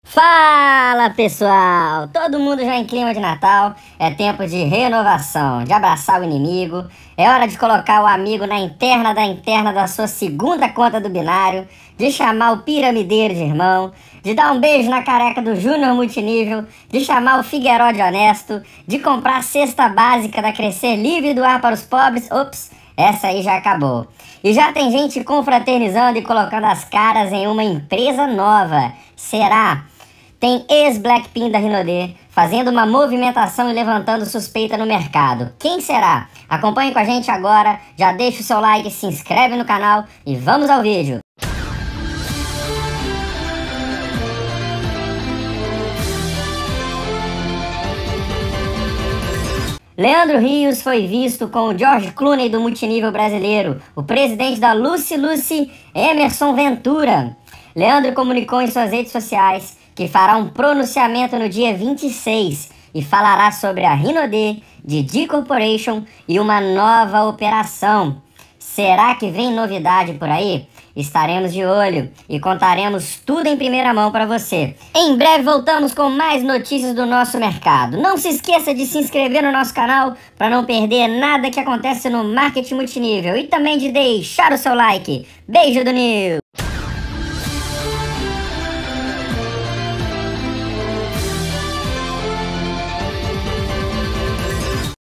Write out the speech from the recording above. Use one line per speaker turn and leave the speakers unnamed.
Fala pessoal, todo mundo já em clima de Natal, é tempo de renovação, de abraçar o inimigo, é hora de colocar o amigo na interna da sua segunda conta do binário, de chamar o piramideiro de irmão, de dar um beijo na careca do Júnior Multinível, de chamar o Figueiró de honesto, de comprar a cesta básica da Crescer Livre e doar para os pobres. Ops, essa aí já acabou. E já tem gente confraternizando e colocando as caras em uma empresa nova. Será? Tem ex-Blackpink da Rinode fazendo uma movimentação e levantando suspeita no mercado. Quem será? Acompanhe com a gente agora, já deixa o seu like, se inscreve no canal e vamos ao vídeo. Leandro Rios foi visto com o George Clooney do multinível brasileiro, o presidente da Lucy Emerson Ventura. Leandro comunicou em suas redes sociais que fará um pronunciamento no dia 26 e falará sobre a Rinode, Didi Corporation e uma nova operação. Será que vem novidade por aí? Estaremos de olho e contaremos tudo em primeira mão para você. Em breve voltamos com mais notícias do nosso mercado. Não se esqueça de se inscrever no nosso canal para não perder nada que acontece no marketing multinível e também de deixar o seu like. Beijo do Nil!